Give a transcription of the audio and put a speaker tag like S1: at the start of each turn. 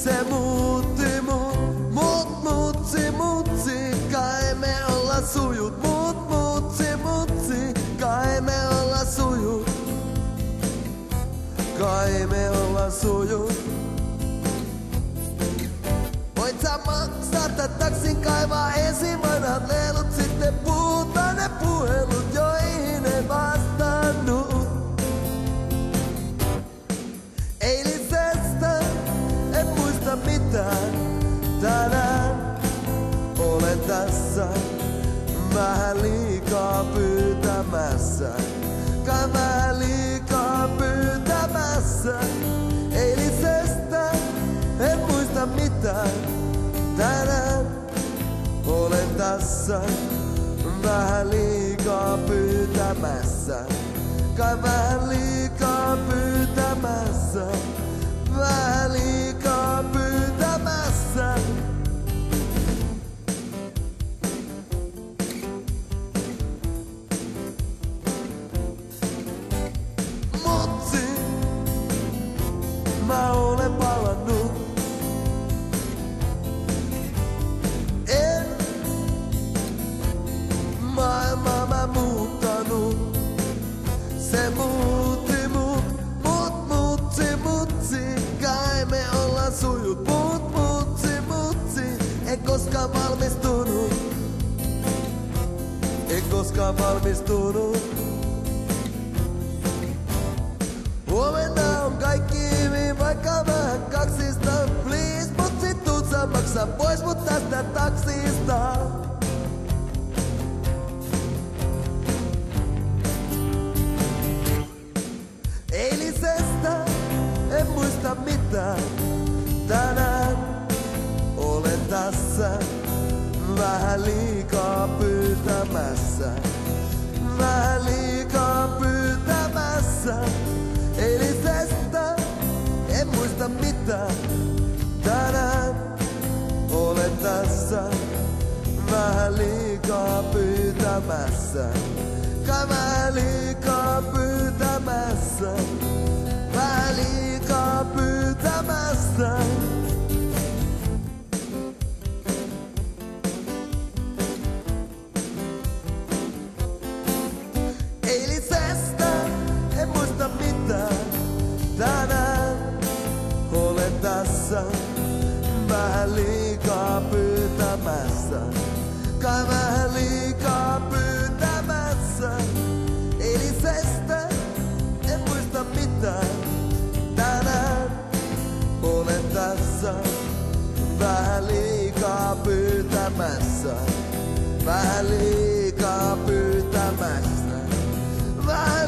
S1: Se muutti mutsi, kai me olla sujut. Mutsi, kai me olla sujut. Kai me olla sujut. Voit sä maksata taksin, kaivaa ensin vanhat lelut, sitten puhuta ne puhelut, joihin en vastannut. Eilisestä en muista mitään. Tänään olen tässä vähän liikaa pyytämässä. Kai vähän liikaa pyytämässä. Eilisestä en muista mitään. Tänään olen tässä vähän liikaa pyytämässä. Kai vähän liikaa pyytämässä. Vähän liikaa pyytämässä. Mutsi, mä olen palannut. En maailmaa mä muuttanut. Se muutti mutsi, kai me ollaan sujut. Mutsi, en koskaan valmistunut. En koskaan valmistunut. Huomenna on kaikki hyvin, vaikka vähän kaksista. Please, mutsi, tuut sä maksaa pois mut tästä taksista. Eilisestä en muista mitään. Tänään olen tässä vähän liikaa pyytämässä. Vähän liikaa pyytämässä. Eilisestä en muista mitään. Tänään olen tässä vähän liikaa pyytämässä. Kai vähän liikaa pyytämässä. Vähän liikaa pyytämässä. Eilisestä en muista mitään. Tänään olen tässä vähän liikaa pyytämässä. Kai vähän liikaa pyytämässä. Eilisestä en muista mitään. Tänään olen tässä vähän liikaa pyytämässä. Vähän liikaa pyytämässä. Vähän